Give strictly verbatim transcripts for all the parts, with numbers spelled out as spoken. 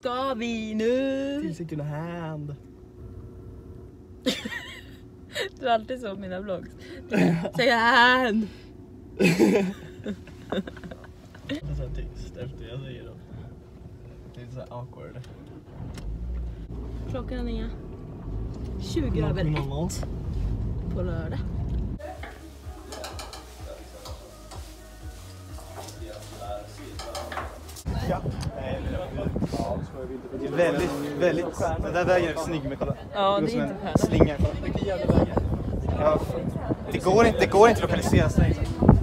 ska vi nu? Till second hand. Du är alltid så på mina vlogs. Second hand. Det är så här tyst efter jag säger dem. Det är så här awkward. Klockan är tjugo över ett på lördag. Ja. Det är väldigt, väldigt skönt. Den där vägen är snygg med kolla. Ja, det är som inte en skönt. slinga. Ja, det går inte, det går inte att lokalisera sig.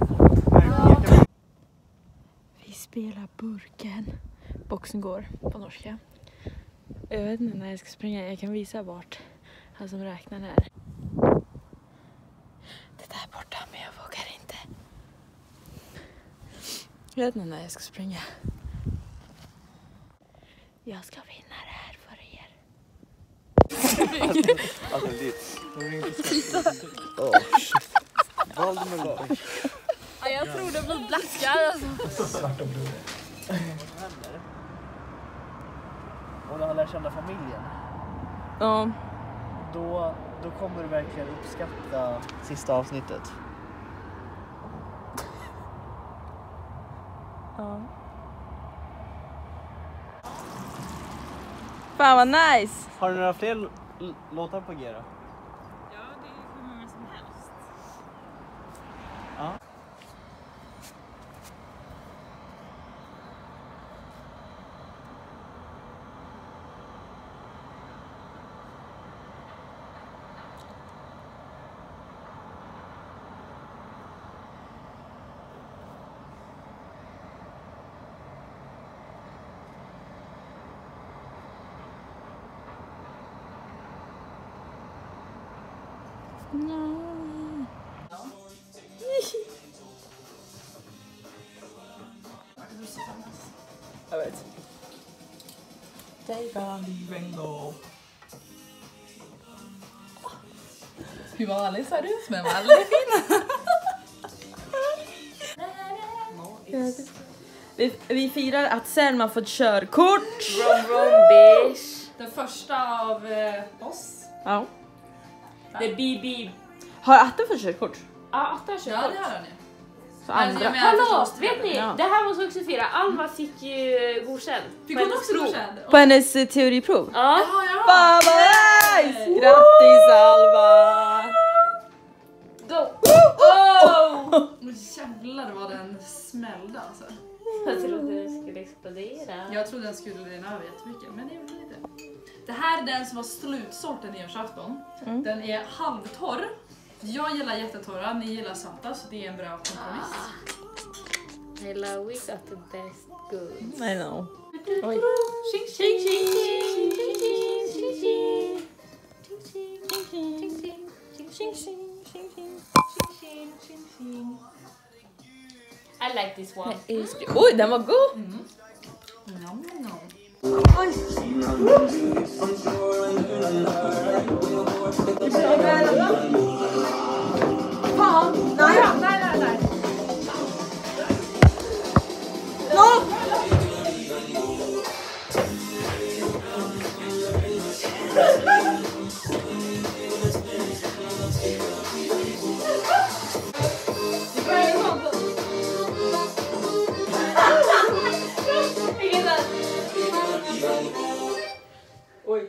Vi spelar burken. Boxen går på norska. Jag vet inte när jag ska springa. Jag kan visa vart han som räknar är. Det där borta, men jag vågar inte. Jag vet inte när jag ska springa. Jag ska vinna det här för er. Alltså det. Åh shit. Valdemar. Ja, jag tror det blir blaskar alltså. Svarta blod. Och när han lär känna familjen. Ja. Då, då kommer du verkligen uppskatta sista avsnittet. Ja. Fan vad nice! Har du några fler l- låtar på G då? Ja, det är hur många som helst. Ja. No. Jag vet. Hur var Alice sa du? Men var aldrig fin. Vi, vi firar att Selma fått körkort. Rom rom bish. Den första av eh, oss. Ja. Det är B B. Har Atte fått körkort? Ja, Atta har körkort. Ja, det har han ju. Så Men andra. jag menar Hallå, förstås vet ni? Ja. Det här måste också fira. Alma fick ju godkänd. Fick på hon hennes också prov. godkänd? På hennes eh, teoriprov. Ja. Ja, ja. Fan vad nice! Grattis Alma! Go! Oh! Men jävlar vad den smällde alltså. Jag trodde den skulle explodera. Jag trodde den skulle rinna över jättemycket, men det gjorde den inte. Det här är den som var slutsålt till nyårsafton. Mm. Den är halvtorr. Jag gillar jättetorra, ni gillar salta, så det är en bra kompromiss. Hela we got the best goods. I know. Oj. Tjing, tjing, tjing, I like this one. Oj, den var god! Nom, nom. Fan! Nej! Nej, nej, nej. Oj.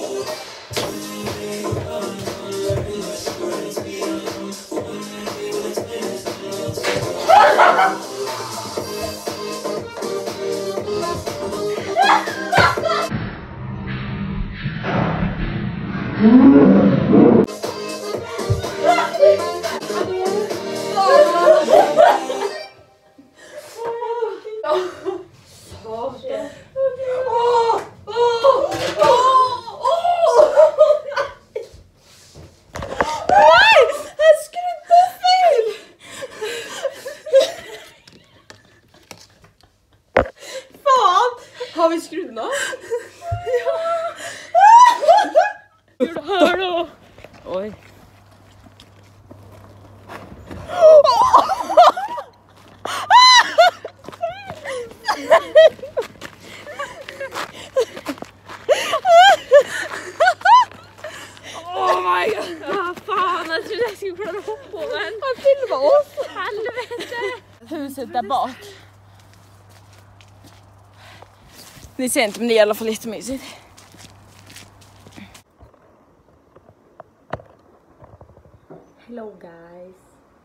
Har vi skrudna? Ja. Hör då. Oj. oss. Huset där bak. Ni ser inte, men det är i alla fall jättemysigt. Hello guys.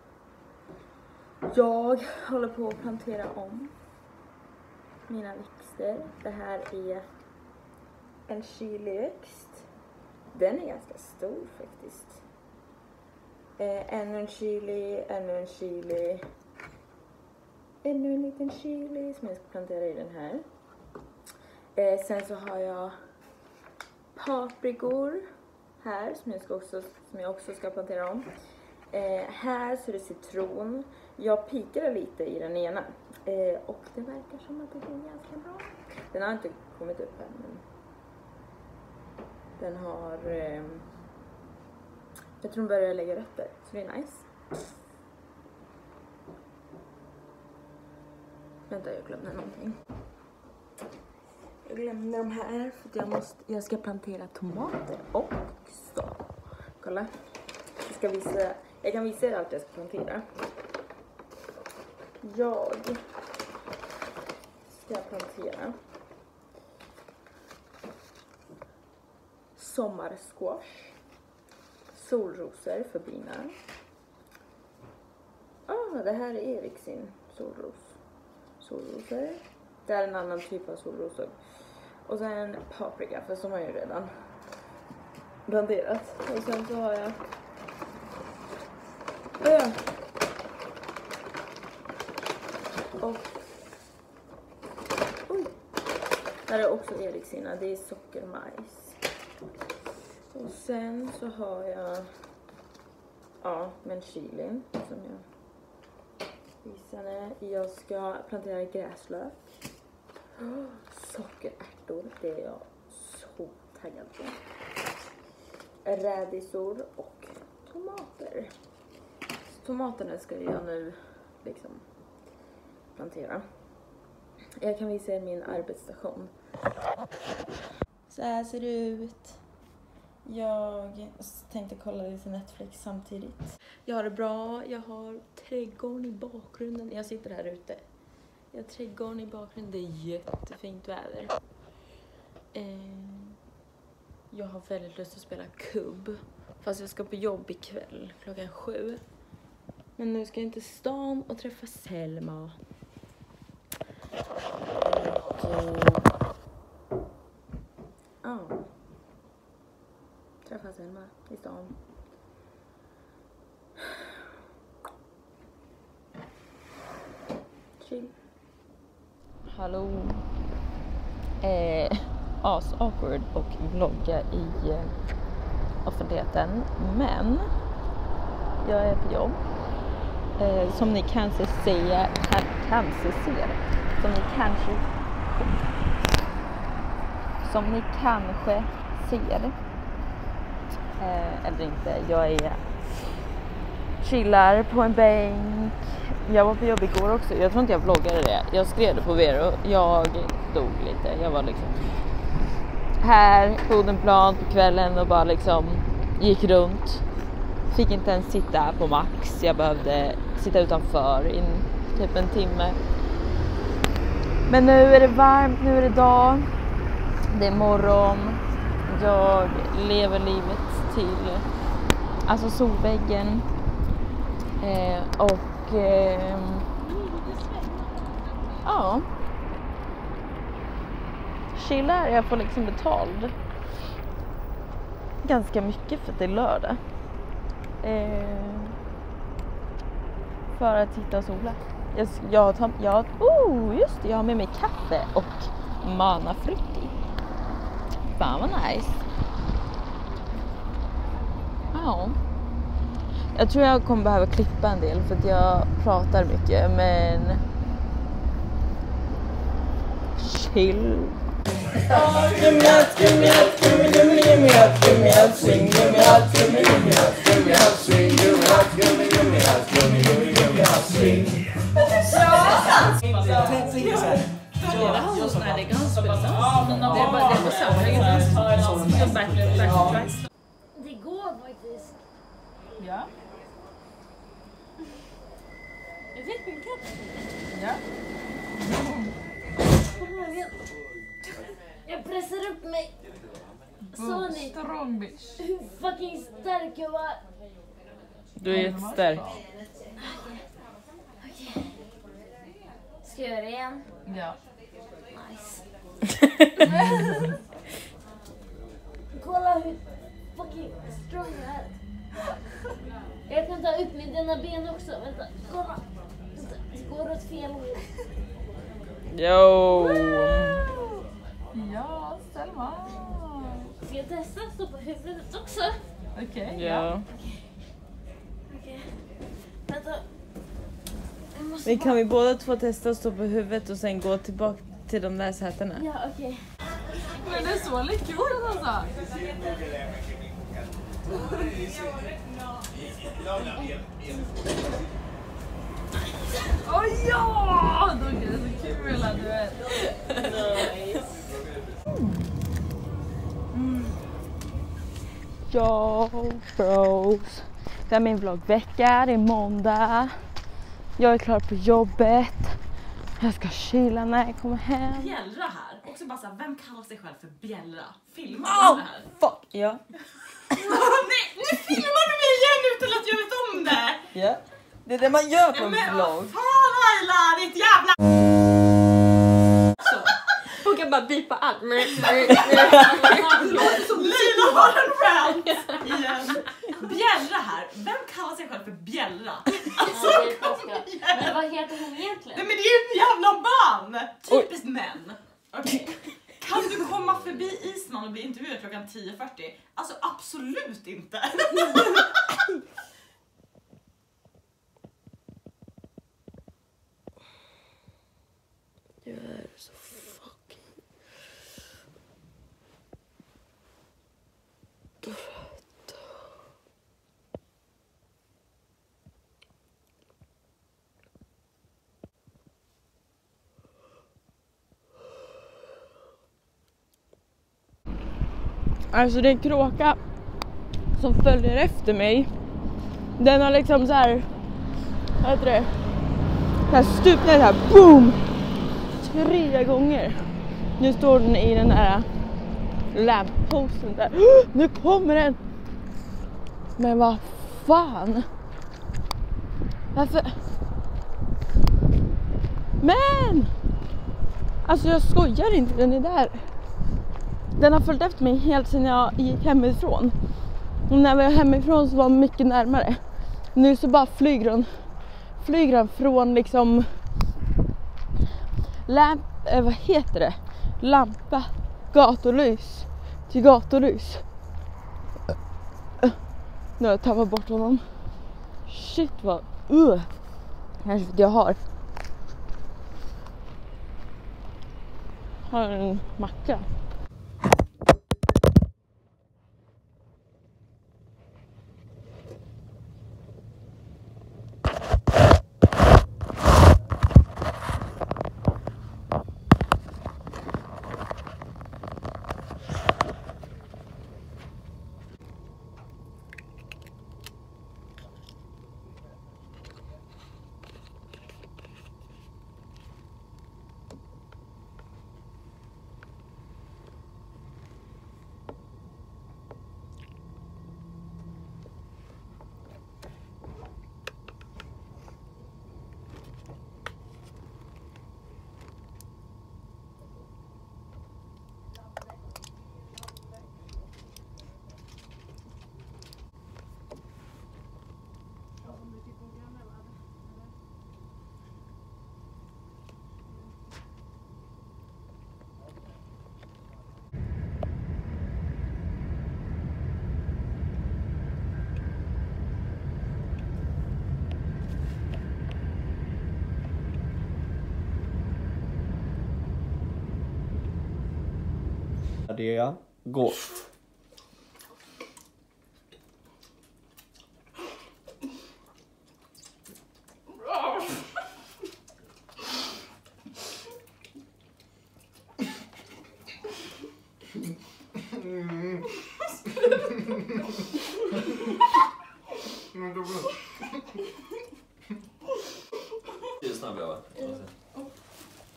Jag håller på att plantera om mina växter. Det här är en chiliväxt. Den är ganska stor faktiskt. Eh, ännu en chili, ännu en chili. Ännu en liten chili som jag ska plantera i den här. Eh, sen så har jag paprikor här som jag, ska också, som jag också ska plantera om. Eh, här så är det citron. Jag pikade lite i den ena. Eh, och det verkar som att det går ganska bra. Den har inte kommit upp än. Men den har... Eh, jag tror den börjar lägga rötter. Så det är nice. Vänta, jag glömde någonting. Jag glömde de här för att jag, måste, jag ska plantera tomater också. Kolla. Jag, ska visa, jag kan visa er allt jag ska plantera. Jag ska plantera sommarsquash, solrosor för bina. Ah, det här är Eriksin solros. Solrosor. Det är en annan typ av solrosor. Och sen paprika, för som har jag ju redan planterat. Och sen så har jag Ö. Och oj. Där är också Eriksina. Det är sockermajs. Och sen så har jag ja, men chilin som jag visade. Jag ska plantera gräslök. Oh, sockerärtor, det är jag så taggad på. Rädisor och tomater. Så tomaterna ska jag nu liksom plantera. Jag kan visa er min arbetsstation. Så här ser det ut. Jag tänkte kolla lite Netflix samtidigt. Jag har det bra. Jag har trädgården i bakgrunden. Jag sitter här ute. Jag har trädgården i bakgrunden. Det är jättefint väder. Eh, jag har väldigt lust att spela kubb. Fast jag ska på jobb ikväll klockan sju. Men nu ska jag till stan och träffa Selma. Ja. Oh. Träffa Selma i stan. Chill. Hallå. Eh, as awkward och vlogga i eh, offentligheten. Men jag är på jobb. Eh, som ni kanske ser, kan, kanske ser. Som ni kanske Som ni kanske ser. Eh, eller inte. Jag är chillar på en bänk. Jag var på jobb igår också. Jag tror inte jag vloggade det. Jag skrev det på Vero. Jag dog lite. Jag var liksom här på Odenplan på kvällen och bara liksom gick runt. Fick inte ens sitta på max. Jag behövde sitta utanför i typ en timme. Men nu är det varmt. Nu är det dag. Det är morgon. Jag lever livet till alltså solväggen. Eh, och eh, ja. Chillar. Jag får liksom betald ganska mycket för att det är lördag. Eh, för att titta och sola. Jag, jag tar, jag, oh, just det, jag har med mig kaffe och manafrutti. Fan vad nice. Ja. Jag tror jag kommer behöva klippa en del för att jag pratar mycket, men chill. Give me out, give me out, give me, give me, give me out, give me out, sing, give me out, give me, give me out, give me out, sing, give me out, give me, give me out, give me, give me, give me out, sing. Hela hans när det är ganska spelsans. Det är bara det på samma gång. Så back to track. Det går faktiskt. Ja. Jag vet min katt. Ja. Jag pressar upp mig. Så ni Strong bitch. hur fucking stark jag var. Du är jättestark. Okej. Ska jag göra det igen? Ja. Nice. Kolla hur fucking strong jag är. Jag kan ta upp med dina ben också. Vänta, kolla. Vänta, det går åt fel håll. Jo. Ja, Selma. Ska jag testa att stå på huvudet också? Okej. Ja. Okej. Vänta. Jag måste Men bara... kan vi båda två testa att stå på huvudet och sen gå tillbaka till de där sätena? Ja, okej. Men det är så lite kul alltså. Åh oh, ja! Då är det så kul att du vet. Nice. Ja, bros. Det är min vloggvecka, det är måndag. Jag är klar på jobbet. Jag ska chilla när jag kommer hem. Bjällra här. Också bara såhär, vem kallar sig själv för bjällra? Filmar Oh, du det här? fuck, ja. Nej, nu filmar du mig igen utan att jag vet om det! Ja, det är det man gör på Ja, en men vlogg. vad fan Ayla, ditt jävla... Hon kan bara bipa allt. Lina har en rant igen. Bjällra här. Vem kallar sig själv för bjällra? Alltså, Men vad heter hon egentligen? nej men det är ju en jävla man! Typiskt män. Okej. Kan du komma förbi Isman och bli intervjuad klockan tio fyrtio? Alltså absolut inte. Jag är så fucking trött. Alltså det är en kråka som följer efter mig. Den har liksom så här, vad heter det? Så här stup ner här, boom! Tre gånger. Nu står den i den här lampposten där. Nu kommer den! Men vad fan? Varför? Men! Alltså jag skojar inte, den är där. Den har följt efter mig helt sedan jag gick hemifrån. Och när jag var hemifrån så var den mycket närmare. Nu så bara flyger den, flyger den från liksom lamp, äh, vad heter det? Lampa, gatorlys till gatorlys. Nu har jag tappat bort honom. Shit vad, uh. Kanske för att jag har. Har en macka. Det gå.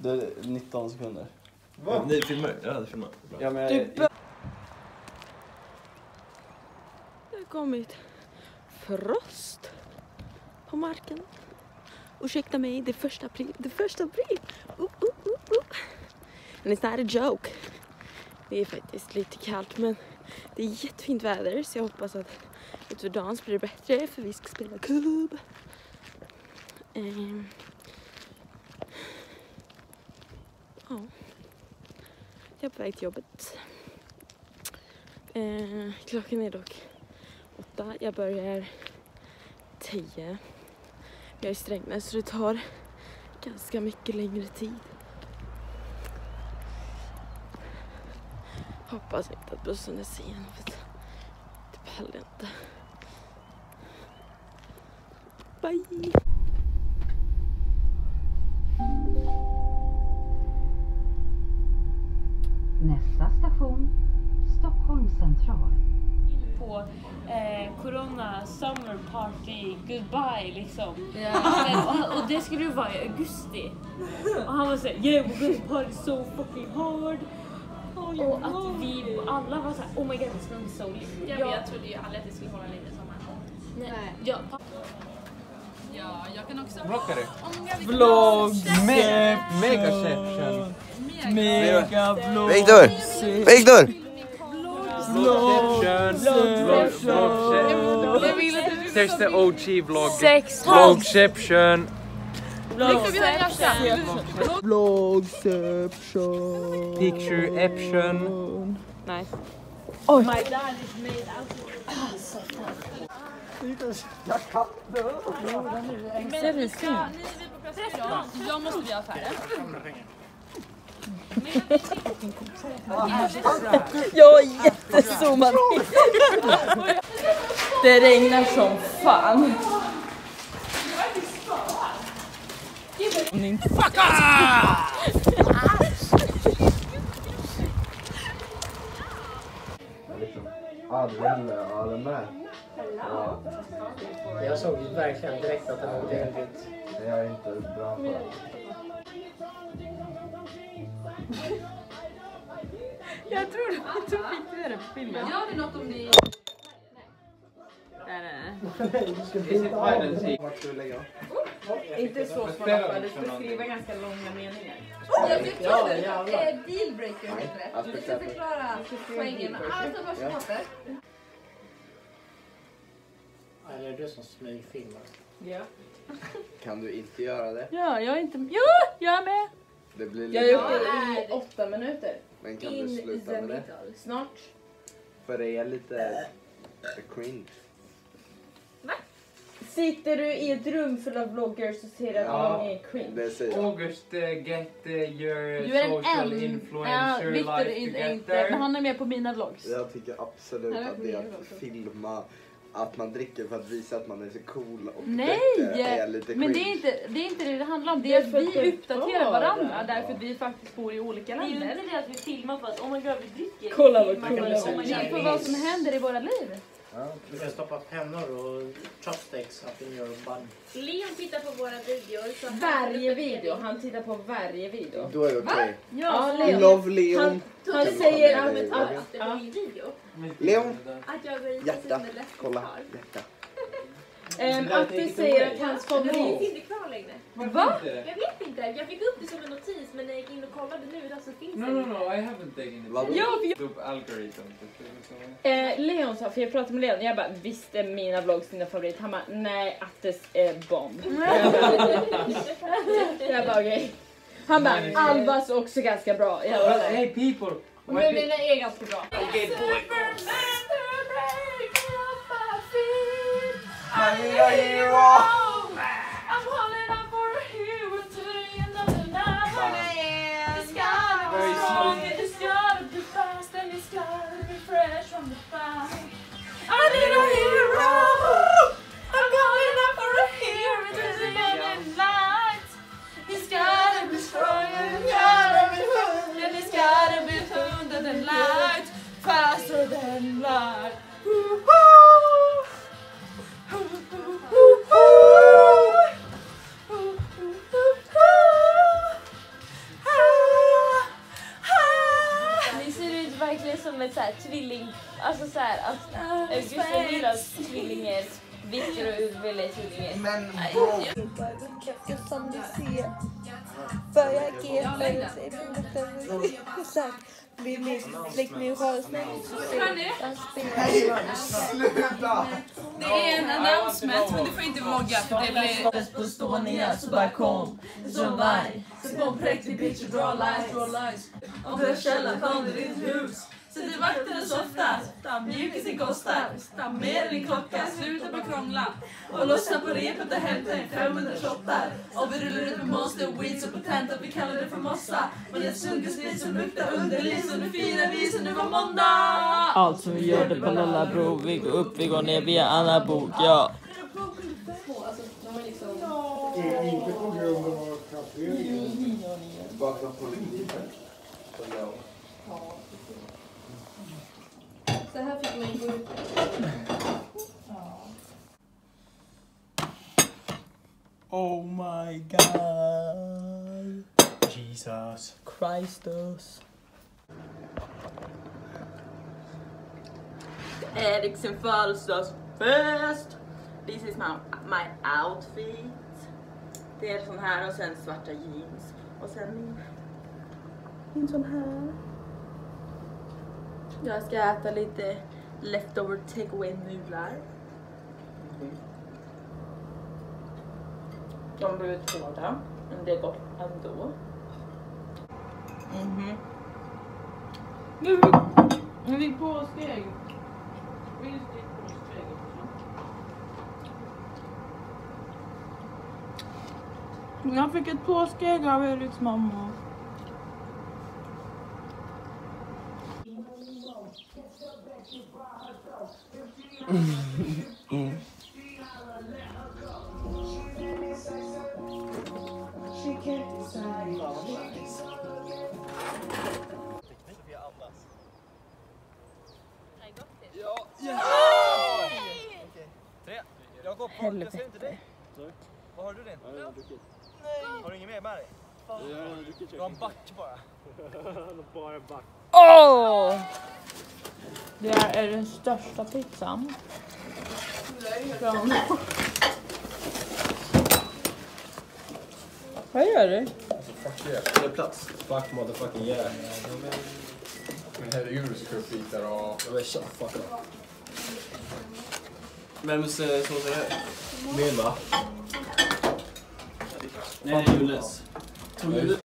Det är nitton sekunder. Va? Ni filmar? Jag hade filmat. Ja, men jag, Du Det har kommit frost på marken. Ursäkta mig, det är första april. Det är första april. Uh, uh, uh, uh. And it's not a joke. Det är faktiskt lite kallt, men det är jättefint väder, så jag hoppas att utöver dagen blir det bättre, för vi ska spela kubb. Um, ja. Jag är på väg till jobbet. Uh, klockan är dock åtta. Jag börjar tio. Jag är Strängnäs, så det tar ganska mycket längre tid. Hoppas inte att bussen är sen, för det pallar inte. Bye! Nästa station, Stockholm central. På eh, Corona Summer Party Goodbye liksom. Ja. Men, och, och det skulle ju vara i augusti. Och han var såhär, yeah we're gonna party so fucking hard. Och att vi alla var såhär, oh my god it's gonna be so lit. Jag, jag trodde ju aldrig att det skulle hålla längre sommar. Nej. Ja. Ja, jag kan också Blockar du? Om jag vill Vlogg! Megaception! Megavlogg! Viktor! Viktor! There's the O G vlog. Sex. Vlogception. Vlogception. Picture-eption. Nice. My dad is made out of Ser du film? Jag måste bli affären. Jag är jättezoomad. Det regnar som fan. Fuck Ja, den med. Ja. Jag såg ju verkligen direkt att det var någonting nytt. Jag är inte bra på det. Jag tror du inte fick med det på filmen. Gör det något om ni... Nej, nej. Vart ska vi lägga? Inte så smart, du ska skriva ganska långa meningar. Jag tycker Ja, det jävlar. är dealbreaker, heter det. Du ska förklara poängen. Alltså, varsågod. Eller är det du som smygfilmar? Ja. Kan du inte göra det? Ja, jag är inte... Jo, jag är med. Det blir Jag lite... är uppe i åtta minuter. Men kan du sluta med det? Snart. För det är lite cringe. Sitter du i ett rum full av vloggers så ser du att Ja. de är cringe. Det säger jag. August, uh, get uh, your Du är en social L. Ja, influencer Victor life är inte, together. inte, men han är med på mina vlogs. Jag tycker absolut att det är att filma att man dricker för att visa att man är så cool och Nej, det är lite cringe. men det är, inte, det är inte det det handlar om. Det är att vi uppdaterar varandra därför att vi faktiskt bor i olika Det är ju länder. inte det att vi filmar för att oh my god vi dricker. Kolla vad Man kul kan det säga är. oh my Det god, är för vad som händer i våra liv. Du kan stoppa pennor och chopsticks up in your bun. Leon tittar på våra videor. Så Varje video, han tittar på varje video. Då är det okej. Ja, Okay. Leon. Love Leon. Han, han Kan säger man ta att... med det i att, vloggen? det var min video. Leon, Att jag går i hjärta. med lätt Kolla, gitarr. hjärta. ähm, att det säger att hans Det favorit... finns inte kvar längre. Va? Jag vet inte. Jag fick upp det som en notis, men när jag gick in och kollade nu då så finns No, det no, inte. no, I haven't taken it. Vadå? Ja, för jag, YouTube algorithm. eh, Leon sa, för jag pratade med Leon, jag bara, visst är mina vlogs dina favorit? Han bara, nej, Attes är bomb. Jag bara, jag bara okej. Han bara, Albas är också ganska bra. Jag bara, Hey people! Men mina är ganska bra. Okay, boy. I'm calling out for a hero to the end of the night. It's gotta be strong, and it's gotta be fast, and it's gotta be fresh from the fire. I need a hero. I'm calling out for a hero to the end of the night. It's gotta be strong, and it's gotta be fast, and it's gotta be thunder than light, faster than light. verkligen som ett så här tvilling, alltså så här att August är Willas tvillingar, Victor och Ulvil är tvillingar. Men Som du ser, för jag ger mig sig från detta sagt. Blir min släkt min rörsnäck så ser sluta! Det är en announcement, men du får inte våga för det blir... På Stånias balkong som varg. Så på en präktig bitch och dra lies, draw lies. Och för källan kom till ditt hus. Sätter vakten och softar. Mjukisen kostar. Mer än en klocka. Sluta på krångla. Och lossna på repet och hämta en femhundra shottar. Och vi rullar ut med monster och weed så potent att vi kallar det för mossa. Men det sunkar sprit som luktar underlig. Så nu firar vi så nu var måndag. Allt som vi gör det på Lallabro. Vi går upp, vi går ner via Anna Bok, ja. Inte på grund av kaféen. Bara politiken. Så här fick man gå ut. Oh my god. Jesus. Christus. Eriksen födelsedagsfest. This is my, my outfit. Det är sån här och sen svarta jeans. Och sen min, min sån här. Jag ska äta lite leftover takeaway nudlar. De blev uthårda, men det är gott ändå. Mhm. Nu, nu fick påskägg. Vill du sticka påskägg också? Jag fick ett påskägg av Eriks mamma. Mm. Helvete. Vad har du din? Nej. Har du ingen mer med dig? Du har en back bara. Bara en back. Åh! Det här är den största pizzan. Från... Vad gör du? Alltså fuck yeah. Det är plats. Fuck motherfucking yeah. Men herregud du ska skita och... Jag vet inte, fuck off. Vems sås är det? Min va? Nej, Jules.